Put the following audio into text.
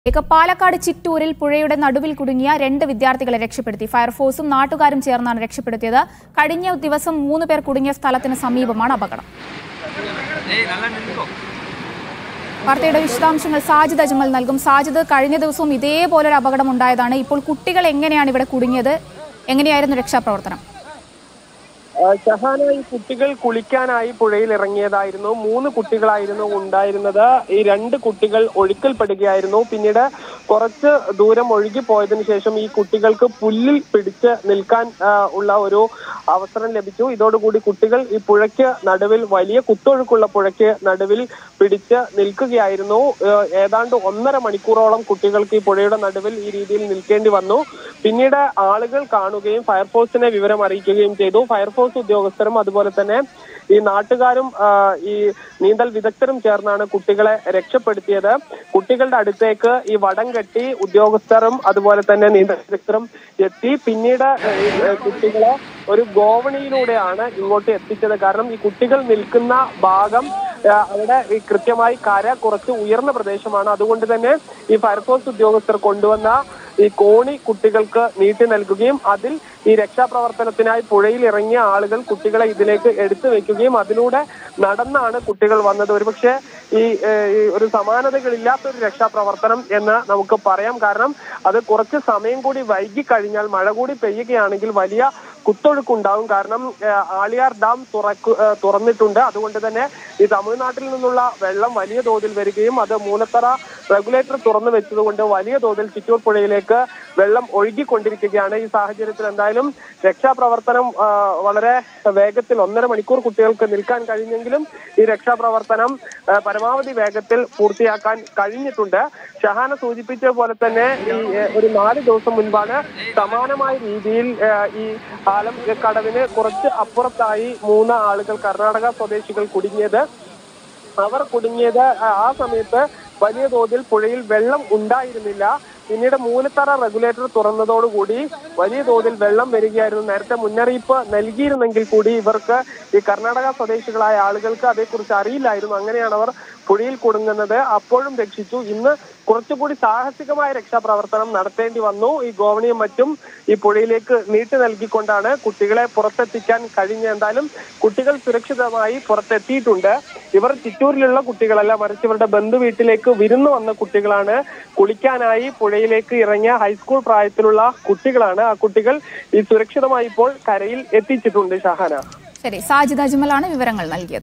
പാലക്കാട് ചിറ്റൂരിൽ പുഴയുടെ നടുവിൽ കുടുങ്ങിയ 2 വിദ്യാർത്ഥികളെ രക്ഷപ്പെടുത്തി. ഫയർഫോഴ്സും നാട്ടുകാരും ചേർന്നാണ് രക്ഷപ്പെടുത്തിയത്. കഴിഞ്ഞ ദിവസം 3 പേർ കുടുങ്ങിയ സ്ഥലത്തിന് സമീപമാണ് അപകടം. വാർത്തയുടെ വിശദാംശങ്ങൾ സാജിദ് അജ്മൽ നൽകും. സാജിദ്, കഴിഞ്ഞ ദിവസവും ഇതേപോലൊരു അപകടം ഉണ്ടായതാണ്. ഇപ്പോൾ കുട്ടികൾ എങ്ങനെയാണ് ഇവിടെ കുടുങ്ങിയത്? എങ്ങനെയായിരുന്നു രക്ഷാപ്രവർത്തനം? ഷഹാന, ഈ കുട്ടികൾ കുളിക്കാനായി പുഴയിൽ ഇറങ്ങിയതായിരുന്നു. 3 കുട്ടികളായിരുന്നു ഉണ്ടായിരുന്നത്. ഈ 2 കുട്ടികൾ ഒഴുക്കിൽപ്പെടുകയായിരുന്നു. പിന്നീട് കുറച്ച് ദൂരം ഒഴുകി പോയതിനു ശേഷം ഈ കുട്ടികൾക്ക് പുല്ലിൽ പിടിച്ച് നിൽക്കാൻ ഉള്ള ഒരു അവസരം ലഭിച്ചു. ഇതോടുകൂടി കുട്ടികൾ ഈ പുഴയ്ക്ക് നടുവിൽ, വലിയ കുത്തൊഴുക്കുള്ള പുഴയ്ക്ക് നടുവിൽ പിടിച്ച് നിൽക്കുകയായിരുന്നു. ഏതാണ്ട് 1.5 മണിക്കൂറോളം കുട്ടികൾക്ക് ഈ പുഴയുടെ നടുവിൽ ഈ രീതിയിൽ നിൽക്കേണ്ടി വന്നു. പിന്നീട് ആളുകൾ കാണുകയും ഫയർഫോഴ്സിനെ വിവരം അറിയിക്കുകയും ചെയ്തു. ഫയർഫോഴ്സ് ഉദ്യോഗസ്ഥരും അതുപോലെ തന്നെ ഈ നാട്ടുകാരും ഈ നീന്തൽ വിദഗ്ധരും ചേർന്നാണ് കുട്ടികളെ രക്ഷപ്പെടുത്തിയത്. കുട്ടികളുടെ അടുത്തേക്ക് ഈ വടം കെട്ടി ഉദ്യോഗസ്ഥരും അതുപോലെ തന്നെ നീന്തൽ വിദഗ്ധരും എത്തി. പിന്നീട് കുട്ടികളെ ഒരു ഗോവണിയിലൂടെയാണ് ഇങ്ങോട്ട് എത്തിച്ചത്. കാരണം ഈ കുട്ടികൾ നിൽക്കുന്ന ഭാഗം അവിടെ കൃത്യമായി കര കുറച്ച് ഉയർന്ന പ്രദേശമാണ്. അതുകൊണ്ട് തന്നെ ഈ ഫയർഫോഴ്സ് ഉദ്യോഗസ്ഥർ കൊണ്ടുവന്ന ഈ കോണി കുട്ടികൾക്ക് നീട്ടി നൽകുകയും അതിൽ ഈ രക്ഷാപ്രവർത്തനത്തിനായി പുഴയിൽ ഇറങ്ങിയ ആളുകൾ കുട്ടികളെ ഇതിലേക്ക് എടുത്തു വെക്കുകയും അതിലൂടെ നടന്നാണ് കുട്ടികൾ വന്നത്. ഒരുപക്ഷെ ഈ ഒരു സമാനതകളില്ലാത്തൊരു രക്ഷാപ്രവർത്തനം എന്ന് നമുക്ക് പറയാം. കാരണം അത് കുറച്ച് സമയം കൂടി വൈകി കഴിഞ്ഞാൽ, മഴ കൂടി പെയ്യുകയാണെങ്കിൽ വലിയ കുത്തൊഴുക്കുണ്ടാവും. കാരണം ആളിയാർ ഡാം തുറന്നിട്ടുണ്ട്. അതുകൊണ്ട് തന്നെ ഈ തമിഴ്നാട്ടിൽ നിന്നുള്ള വെള്ളം വലിയ തോതിൽ വരികയും അത് മൂലത്തറ റെഗുലേറ്റർ തുറന്നു വെച്ചതുകൊണ്ട് വലിയ തോതിൽ ചിറ്റൂർ പുഴയിലേക്ക് വെള്ളം ഒഴുകിക്കൊണ്ടിരിക്കുകയാണ്. ഈ സാഹചര്യത്തിൽ എന്തായാലും രക്ഷാപ്രവർത്തനം വളരെ വേഗത്തിൽ 1.5 മണിക്കൂർ കുട്ടികൾക്ക് നിൽക്കാൻ കഴിഞ്ഞെങ്കിലും ഈ രക്ഷാപ്രവർത്തനം പരമാവധി വേഗത്തിൽ പൂർത്തിയാക്കാൻ കഴിഞ്ഞിട്ടുണ്ട്. ഷഹാന സൂചിപ്പിച്ച പോലെ തന്നെ ഈ ഒരു 4 ദിവസം മുൻപാണ് സമാനമായ രീതിയിൽ ഈ ആലം കടവിന് കുറച്ച് അപ്പുറത്തായി 3 ആളുകൾ കർണാടക സ്വദേശികൾ കുടുങ്ങിയത്. അവർ കുടുങ്ങിയത് ആ സമയത്ത് വലിയ തോതിൽ പുഴയിൽ വെള്ളം ഉണ്ടായിരുന്നില്ല. പിന്നീട് മൂലത്തറ റെഗുലേറ്റർ തുറന്നതോടുകൂടി വലിയ തോതിൽ വെള്ളം വരികയായിരുന്നു. നേരത്തെ മുന്നറിയിപ്പ് നൽകിയിരുന്നെങ്കിൽ കൂടി ഇവർക്ക്, ഈ കർണാടക സ്വദേശികളായ ആളുകൾക്ക് അതേക്കുറിച്ച് അറിയില്ലായിരുന്നു. അങ്ങനെയാണ് അവർ പുഴയിൽ കുടുങ്ങുന്നത്. അപ്പോഴും രക്ഷിച്ചു. ഇന്ന് കുറച്ചുകൂടി സാഹസികമായ രക്ഷാപ്രവർത്തനം നടത്തേണ്ടി വന്നു. ഈ ഗോവണിയും മറ്റും ഈ പുഴയിലേക്ക് നീട്ടി നൽകിക്കൊണ്ടാണ് കുട്ടികളെ പുറത്തെത്തിക്കാൻ കഴിഞ്ഞ. എന്തായാലും കുട്ടികൾ സുരക്ഷിതമായി പുറത്തെത്തിയിട്ടുണ്ട്. ഇവർ ചിറ്റൂരിലുള്ള കുട്ടികളല്ല, മറിച്ച് ഇവരുടെ ബന്ധു വീട്ടിലേക്ക് വിരുന്ന് വന്ന കുട്ടികളാണ്. കുളിക്കാനായി പുഴയിലേക്ക് ഇറങ്ങിയ ഹൈസ്കൂൾ പ്രായത്തിലുള്ള കുട്ടികളാണ്. ആ കുട്ടികൾ ഈ സുരക്ഷിതമായി ഇപ്പോൾ കരയിൽ എത്തിച്ചിട്ടുണ്ട്. ഷഹാന. ശരി, സാജിദ് അജ്മലാണ് വിവരങ്ങൾ നൽകിയത്.